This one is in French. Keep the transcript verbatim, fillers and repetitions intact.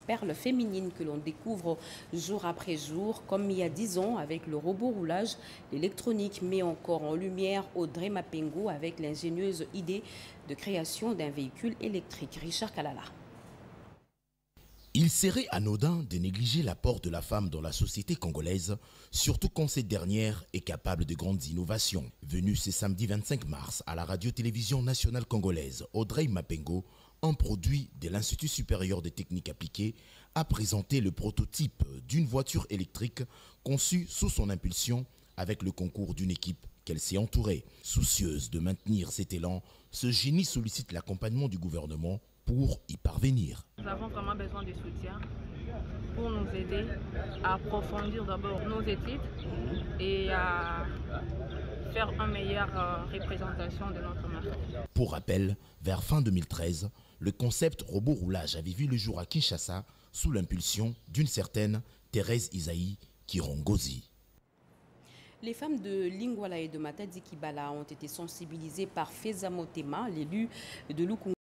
perles féminines que l'on découvre jour après jour, comme il y a dix ans avec le robot roulage. L'électronique met encore en lumière Audrey Mapengo avec l'ingénieuse idée de création d'un véhicule électrique. Richard Kalala. Il serait anodin de négliger l'apport de la femme dans la société congolaise, surtout quand cette dernière est capable de grandes innovations. Venue ce samedi vingt-cinq mars à la radio-télévision nationale congolaise, Audrey Mapengo, un produit de l'Institut supérieur des techniques appliquées, a présenté le prototype d'une voiture électrique conçue sous son impulsion avec le concours d'une équipe qu'elle s'est entourée. Soucieuse de maintenir cet élan, ce génie sollicite l'accompagnement du gouvernement pour y parvenir. Nous avons vraiment besoin de soutien pour nous aider à approfondir d'abord nos études et à faire une meilleure représentation de notre marque. Pour rappel, vers fin deux mille treize, le concept robot roulage avait vu le jour à Kinshasa sous l'impulsion d'une certaine Thérèse Isaïe Kirongozi. Les femmes de Lingwala et de Matadi Kibala ont été sensibilisées par Feza Motema, l'élu de Lukunga.